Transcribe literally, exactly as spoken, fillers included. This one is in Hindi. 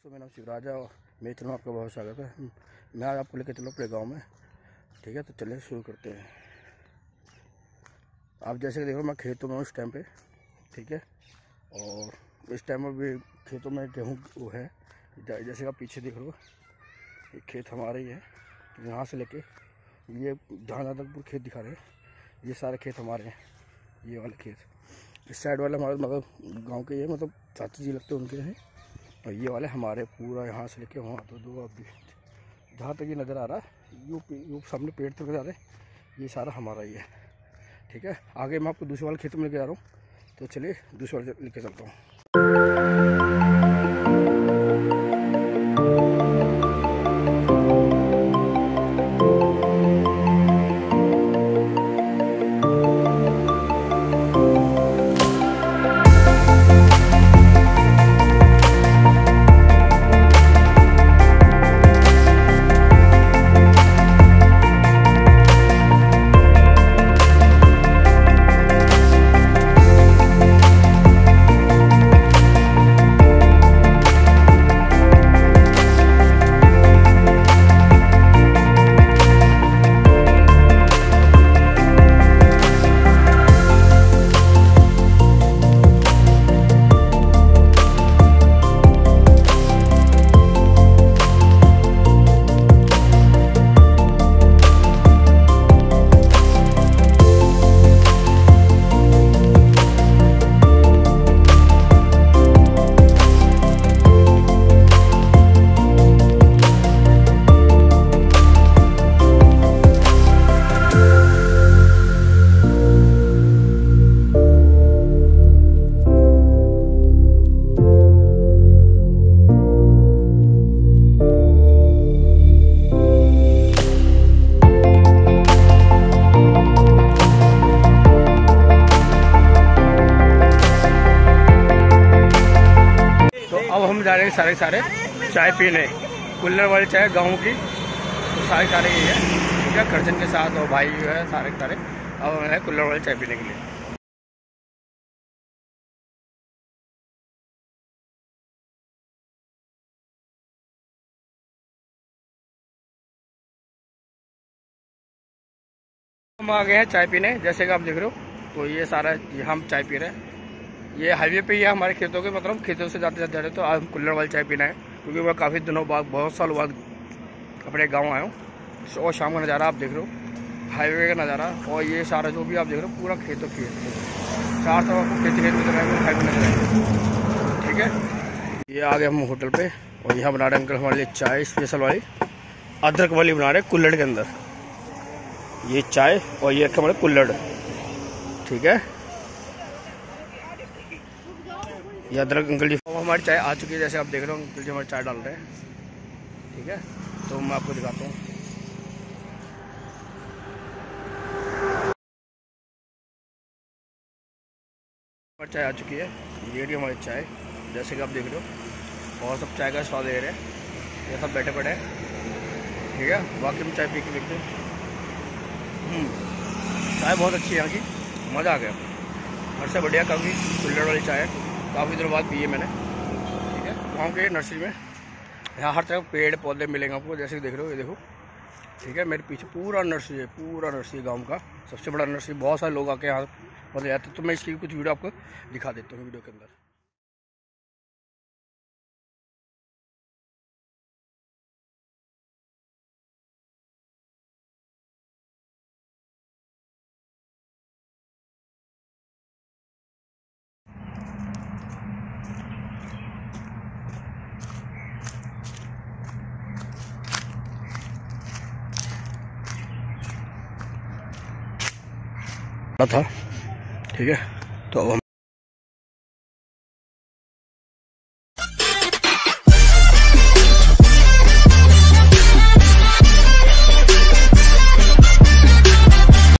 दोस्तों, मेरा नाम शिवराज है और मेरे चैनल में आपका बहुत स्वागत है। मैं आज आपको लेकर चलूँ अपने गाँव में। ठीक है, तो चलिए शुरू करते हैं। आप जैसे देखो मैं खेतों में हूँ इस टाइम पे। ठीक है, और इस टाइम में भी खेतों में गेहूँ वो है। जैसे आप पीछे देख रहे हो, ये खेत हमारे ही है। तो यहाँ से लेके ये जहाँ जहाँ तक खेत दिखा रहे हैं, ये सारे खेत हमारे हैं। ये वाले खेत इस साइड वाले हमारे मतलब गांव के, ये मतलब चाचा जी लगते हैं उनके हैं, और ये वाले हमारे पूरा यहाँ से लेके वहाँ तो दो अब जहाँ तक ये नज़र आ रहा है, यू यू सामने पेड़ तक नज़र आ रहे हैं, ये सारा हमारा ही है। ठीक है, आगे मैं आपको दूसरे वाले खेत में लेके जा रहा हूँ, तो चलिए दूसरे वाले लेके चलता हूँ। हम जा रहे हैं सारे सारे चाय पीने, कुल्हड़ वाली चाय गाँव की। तो सारे सारे ये है, ठीक है, खर्चन के साथ और भाई जो है सारे सारे अब है कुल्हड़ वाली चाय पीने के लिए। हम आ गए हैं चाय पीने, जैसे कि आप देख रहे हो। तो ये सारा ये हम चाय पी रहे हैं, ये हाईवे पे ही है हमारे खेतों के, मतलब खेतों से जाते जाते जा रहे। तो आज हम कुल्हड़ वाली चाय पीना है, क्योंकि मैं काफ़ी दिनों बाद, बहुत सालों बाद अपने गांव आया हूँ। और शाम का नज़ारा आप देख रहे हो, हाईवे का नज़ारा, और ये सारा जो भी आप देख रहे हो पूरा खेतों खेत, चार तरफ आपको खेत खेत नजर आएंगे, हाईवे नजर आएंगे। ठीक है, ये आ गए हम होटल पे, और यहाँ बना रहे अंकल हमारे लिए चाय स्पेशल वाली, अदरक वाली बना रहे कुल्हड़ के अंदर। ये चाय और ये रखे हमारे कुल्हड़। ठीक है, ये अदरक अंकल जी। अब हमारी चाय आ चुकी है, जैसे आप देख रहे हो अंकल जी हमारी चाय डाल रहे हैं। ठीक है, तो मैं आपको दिखाता हूँ। हमारी चाय आ चुकी है, ये रही हमारी चाय, जैसे कि आप देख रहे हो, और सब चाय का स्वाद ले रहे हैं। ये सब बैठे बैठे हैं। ठीक है, बाकी हम चाय पी के देखते हैं। चाय बहुत अच्छी है यहाँ की, मज़ा आ गया। हर से बढ़िया काफ़ी कुल्हड़ वाली चाय है, काफ़ी दिनों बाद पिए मैंने। ठीक है, गाँव के नर्सरी में यहाँ हर तरफ पेड़ पौधे मिलेंगे आपको, जैसे कि देख रहे हो, ये देखो। ठीक है, मेरे पीछे पूरा नर्सरी है, पूरा नर्सरी गांव का सबसे बड़ा नर्सरी। बहुत सारे लोग आके यहाँ मतलब जाते हैं। तो मैं इसकी कुछ वीडियो आपको दिखा देता हूँ वीडियो के अंदर। था। ठीक है, तो अब हम